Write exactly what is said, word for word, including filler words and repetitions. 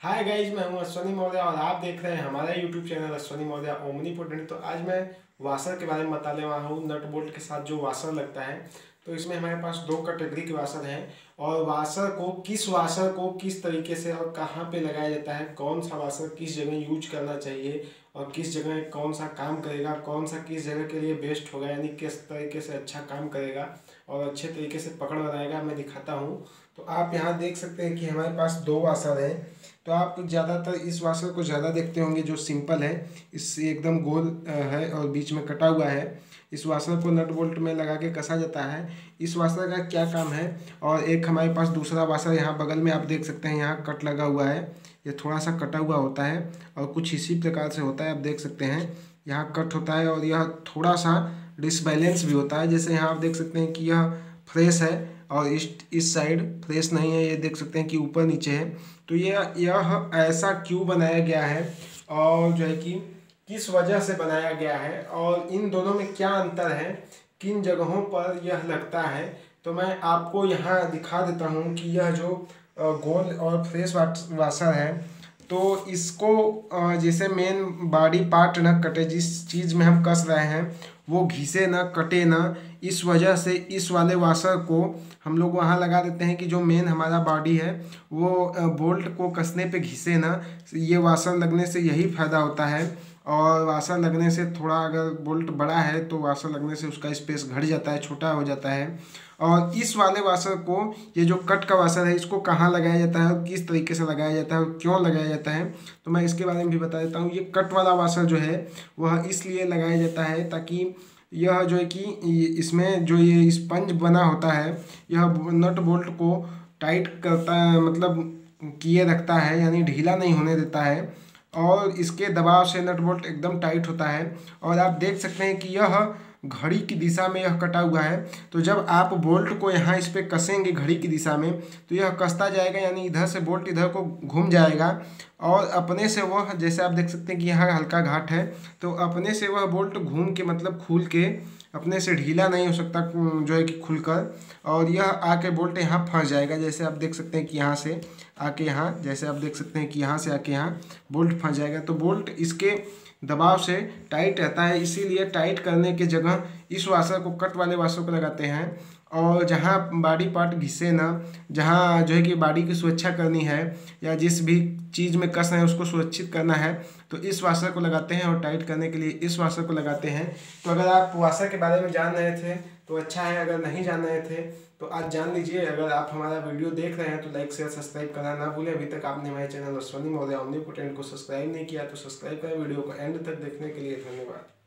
Hi guys, मैं हूं अश्वनी मौर्य और आप देख रहे हैं हमारा YouTube channel Ashwani Maurya omnipotent. तो आज मैं वाशर के बारे में बताने वाला हूं। नट बोल्ट के साथ जो वाशर लगता है, तो इसमें हमारे पास दो कैटेगरी के वाशर हैं और वाशर को किस वाशर को किस तरीके से और कहां पे लगाया जाता है, कौन सा वाशर किस जगह यूज करना चाहिए और किस जगह कौन सा काम करेगा, कौन सा किस जगह के लिए बेस्ट होगा, यानी किस तरीके से अच्छा काम करेगा और अच्छे तरीके से पकड़ बनाएगा, मैं दिखाता हूँ। तो आप यहाँ देख सकते हैं कि हमारे पास दो वाशर हैं। तो आप ज़्यादातर इस वाशर को ज़्यादा देखते होंगे जो सिंपल है, इससे एकदम गोल है और बीच में कटा हुआ है। इस वाशर को नट बोल्ट में लगा के कसा जाता है। इस वाशर का क्या काम है, और एक हमारे पास दूसरा वाशर यहाँ बगल में आप देख सकते हैं, यहाँ कट लगा हुआ है। ये थोड़ा सा कटा हुआ होता है और कुछ इसी प्रकार से होता है, आप देख सकते हैं यहाँ कट होता है और यह थोड़ा सा डिसबैलेंस भी होता है। जैसे यहाँ आप देख सकते हैं कि यह फ्रेश है और इस इस साइड फ्रेश नहीं है, ये देख सकते हैं कि ऊपर नीचे है। तो ये यह ऐसा क्यों बनाया गया है और जो है कि किस वजह से बनाया गया है और इन दोनों में क्या अंतर है, किन जगहों पर यह लगता है, तो मैं आपको यहाँ दिखा देता हूँ कि यह जो गोल और फ्रेश वाशर है, तो इसको जैसे मेन बॉडी पार्ट न कटे, जिस चीज़ में हम कस रहे हैं वो घिसे ना कटे ना, इस वजह से इस वाले वाशर को हम लोग वहाँ लगा देते हैं कि जो मेन हमारा बॉडी है वो बोल्ट को कसने पे घिसे ना। ये वाशर लगने से यही फ़ायदा होता है। और वाशर लगने से थोड़ा अगर बोल्ट बड़ा है तो वाशर लगने से उसका स्पेस घट जाता है, छोटा हो जाता है। और इस वाले वाशर को, ये जो कट का वाशर है, इसको कहाँ लगाया जाता है और किस तरीके से लगाया जाता है और क्यों लगाया जाता है, तो मैं इसके बारे में भी बता देता हूँ। ये कट वाला वाशर जो है वह इसलिए लगाया जाता है ताकि यह जो है कि इसमें जो ये स्पंज बना होता है, यह नट बोल्ट को टाइट करता है, मतलब किए रखता है, यानी ढीला नहीं होने देता है और इसके दबाव से नट बोल्ट एकदम टाइट होता है। और आप देख सकते हैं कि यह घड़ी की दिशा में यह कटा हुआ है। तो जब आप बोल्ट को यहाँ इस पर कसेंगे घड़ी की दिशा में, तो यह कसता जाएगा, यानी इधर से बोल्ट इधर को घूम जाएगा और अपने से वह, जैसे आप देख सकते हैं कि यहाँ हल्का घाट है, तो अपने से वह बोल्ट घूम के, मतलब खुल के, अपने से ढीला नहीं हो सकता जो है कि खुलकर, और यह आके बोल्ट यहाँ फंस जाएगा। जैसे आप देख सकते हैं कि यहाँ से आके यहाँ, जैसे आप देख सकते हैं कि यहाँ से आके यहाँ बोल्ट फंस जाएगा। तो बोल्ट इसके दबाव से टाइट रहता है, इसीलिए टाइट करने के जगह इस वाशर को, कट वाले वाशर को लगाते हैं। और जहाँ बॉडी पार्ट घिसे ना, जहाँ जो है कि बॉडी की सुरक्षा करनी है या जिस भी चीज़ में कस है उसको सुरक्षित करना है, तो इस वाशर को लगाते हैं। और टाइट करने के लिए इस वाशर को लगाते हैं। तो अगर आप वाशर के बारे में जान रहे थे तो अच्छा है, अगर नहीं जान रहे थे तो आज जान लीजिए। अगर आप हमारा वीडियो देख रहे हैं तो लाइक शेयर सब्सक्राइब करना ना भूलें। अभी तक आपने हमारे चैनल अश्वनी मौर्य ओमनीपोटेंट को सब्सक्राइब नहीं किया तो सब्सक्राइब करें। वीडियो को एंड तक देखने के लिए धन्यवाद।